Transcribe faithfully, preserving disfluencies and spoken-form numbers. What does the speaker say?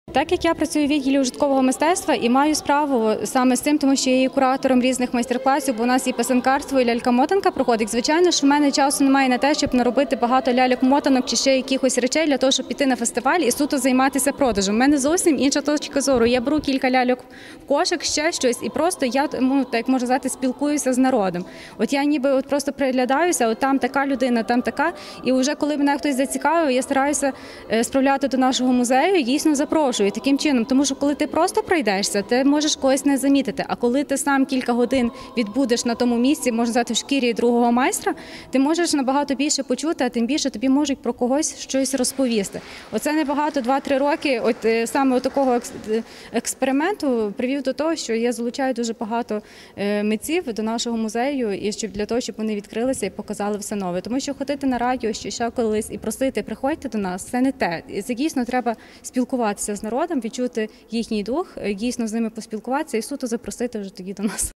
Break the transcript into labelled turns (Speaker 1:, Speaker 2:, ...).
Speaker 1: Так як я працюю в відділі ужиткового мистецтва і маю справу саме з цим, тому що я є куратором різних майстер-класів, бо у нас і писанкарство, і лялька-мотанка проходить. Звичайно, що в мене часу немає на те, щоб наробити багато ляльок-мотанок чи ще якихось речей для того, щоб піти на фестиваль і суто займатися продажем. У мене зовсім інша точка зору. Я беру кілька ляльок в кошик, ще щось, і просто я, ну, так можна сказати, спілкуюся з народом. От я ніби от просто приглядаюся, от там така людина, там така, і вже коли мене хтось зацікавив, я стараюся справляти до нашого музею і дійсно запрошую. І таким чином, тому що коли ти просто пройдешся, ти можеш когось не замітити, а коли ти сам кілька годин відбудеш на тому місці, можна сказати, в шкірі другого майстра, ти можеш набагато більше почути, а тим більше тобі можуть про когось щось розповісти. Оце небагато, два-три роки, от саме от такого експерименту привів до того, що я залучаю дуже багато митців до нашого музею, і щоб для того, щоб вони відкрилися і показали все нове. Тому що ходити на радіо, що ще колись і просити, приходьте до нас, це не те. Це дійсно треба спілкуватися з народом, відчути їхній дух, дійсно з ними поспілкуватися і суто запросити вже тоді до нас.